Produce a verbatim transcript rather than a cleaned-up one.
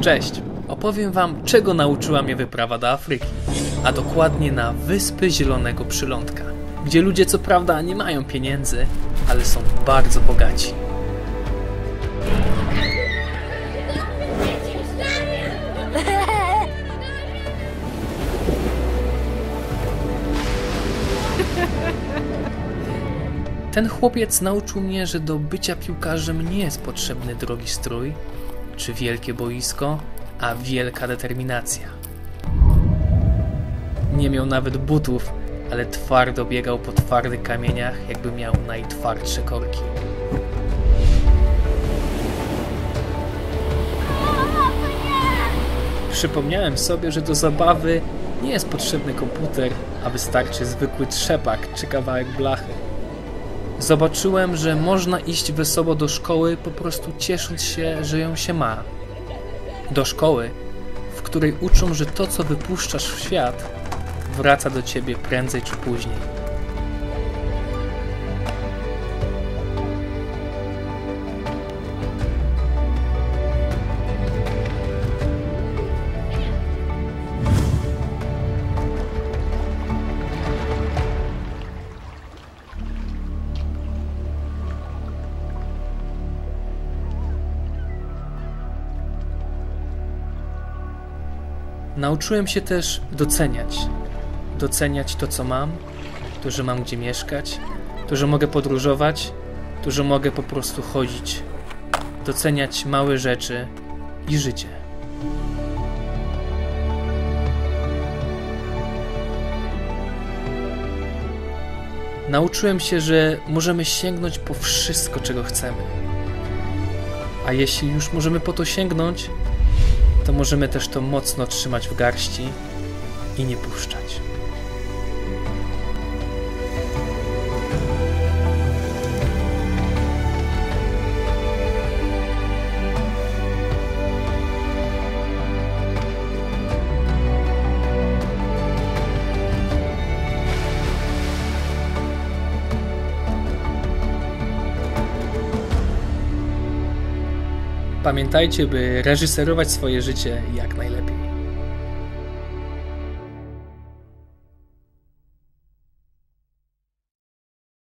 Cześć! Opowiem wam, czego nauczyła mnie wyprawa do Afryki, a dokładnie na Wyspy Zielonego Przylądka, gdzie ludzie co prawda nie mają pieniędzy, ale są bardzo bogaci. Ten chłopiec nauczył mnie, że do bycia piłkarzem nie jest potrzebny drogi strój, czy wielkie boisko, a wielka determinacja. Nie miał nawet butów, ale twardo biegał po twardych kamieniach, jakby miał najtwardsze korki. Przypomniałem sobie, że do zabawy nie jest potrzebny komputer, a wystarczy zwykły trzepak czy kawałek blachy. Zobaczyłem, że można iść wesoło do szkoły, po prostu ciesząc się, że ją się ma. Do szkoły, w której uczą, że to, co wypuszczasz w świat, wraca do ciebie prędzej czy później. Nauczyłem się też doceniać. Doceniać to, co mam, to, że mam gdzie mieszkać, to, że mogę podróżować, to, że mogę po prostu chodzić. Doceniać małe rzeczy i życie. Nauczyłem się, że możemy sięgnąć po wszystko, czego chcemy. A jeśli już możemy po to sięgnąć, to możemy też to mocno trzymać w garści i nie puszczać. Pamiętajcie, by reżyserować swoje życie jak najlepiej.